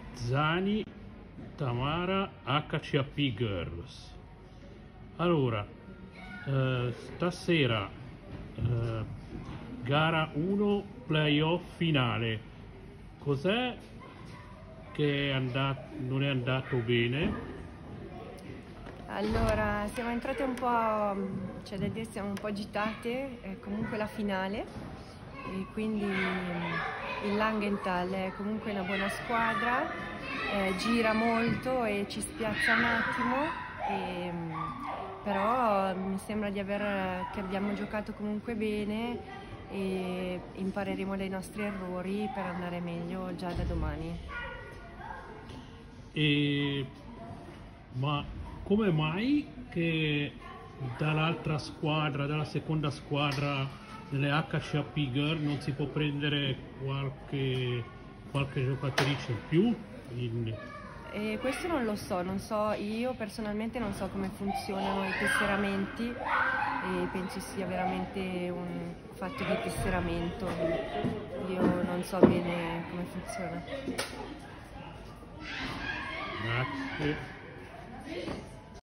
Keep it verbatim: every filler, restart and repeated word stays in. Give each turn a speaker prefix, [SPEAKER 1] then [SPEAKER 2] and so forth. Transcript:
[SPEAKER 1] Zani, Tamara, H C A P Girls. Allora, eh, stasera eh, gara uno, playoff finale. Cos'è che è andato, non è andato bene?
[SPEAKER 2] Allora, siamo entrate un po', cioè da dire siamo un po' agitate, è comunque la finale e quindi il Langenthal è comunque una buona squadra, eh, gira molto e ci spiazza un attimo, e, però mi sembra di aver, che abbiamo giocato comunque bene e impareremo dai nostri errori per andare meglio già da domani.
[SPEAKER 1] E, ma come mai che dall'altra squadra, dalla seconda squadra delle H C A P Girl non si può prendere qualche, qualche giocatrice in più? In...
[SPEAKER 2] E questo non lo so, non so, io personalmente non so come funzionano i tesseramenti e penso sia veramente un fatto di tesseramento, io non so bene come funziona.
[SPEAKER 1] Grazie.